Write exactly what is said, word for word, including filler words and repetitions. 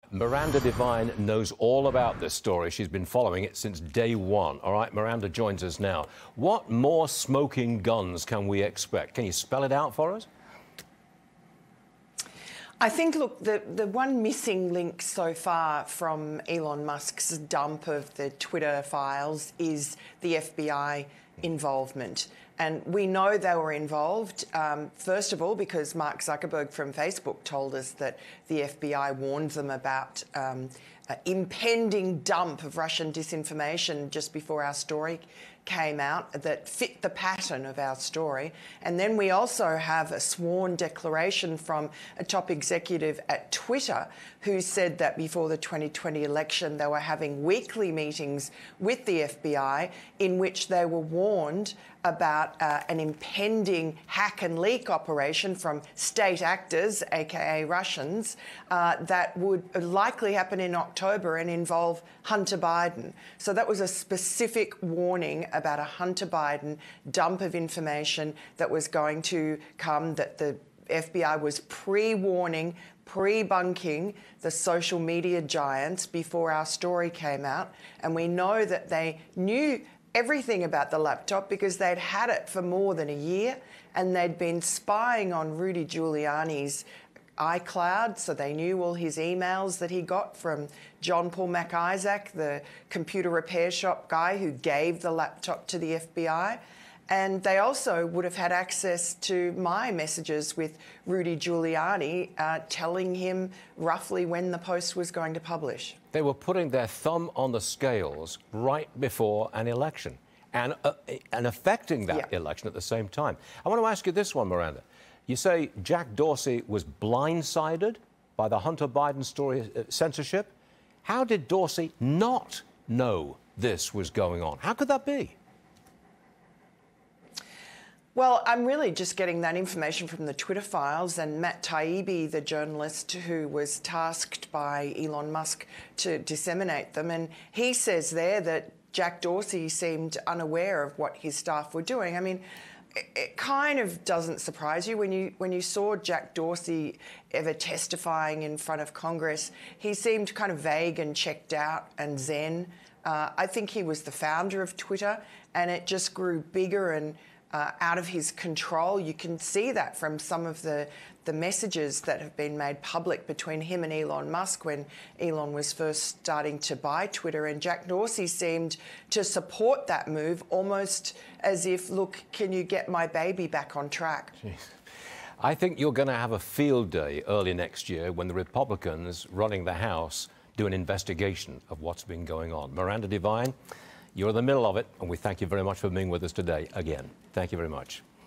Miranda Devine knows all about this story. She's been following it since day one. All right, Miranda joins us now. What more smoking guns can we expect? Can you spell it out for us? I think, look, the, the one missing link so far from Elon Musk's dump of the Twitter files is the F B I involvement. And we know they were involved, um, first of all, because Mark Zuckerberg from Facebook told us that the F B I warned them about um, an impending dump of Russian disinformation just before our story came out that fit the pattern of our story. And then we also have a sworn declaration from a top executive at Twitter who said that before the twenty twenty election they were having weekly meetings with the F B I in which they were warned about uh, an impending hack and leak operation from state actors, aka Russians, uh, that would likely happen in October and involve Hunter Biden. So that was a specific warning about a Hunter Biden dump of information that was going to come, that the F B I was pre-warning, pre-bunking the social media giants before our story came out. And we know that they knew everything about the laptop because they'd had it for more than a year and they'd been spying on Rudy Giuliani's iCloud, so they knew all his emails that he got from John Paul MacIsaac, the computer repair shop guy who gave the laptop to the F B I. And they also would have had access to my messages with Rudy Giuliani uh, telling him roughly when the Post was going to publish. They were putting their thumb on the scales right before an election and, uh, and affecting that yeah. election at the same time. I want to ask you this one, Miranda. You say Jack Dorsey was blindsided by the Hunter Biden story uh, censorship. How did Dorsey not know this was going on? How could that be? Well, I'm really just getting that information from the Twitter files, and Matt Taibbi, the journalist who was tasked by Elon Musk to disseminate them, and he says there that Jack Dorsey seemed unaware of what his staff were doing. I mean, it, it kind of doesn't surprise you when you when you saw Jack Dorsey ever testifying in front of Congress. He seemed kind of vague and checked out and zen. Uh, I think he was the founder of Twitter, and it just grew bigger and Uh, out of his control. You can see that from some of the, the messages that have been made public between him and Elon Musk when Elon was first starting to buy Twitter. And Jack Dorsey seemed to support that move, almost as if, look, can you get my baby back on track? Jeez. I think you're going to have a field day early next year when the Republicans running the House do an investigation of what's been going on. Miranda Devine, you're in the middle of it, and we thank you very much for being with us today again. Thank you very much.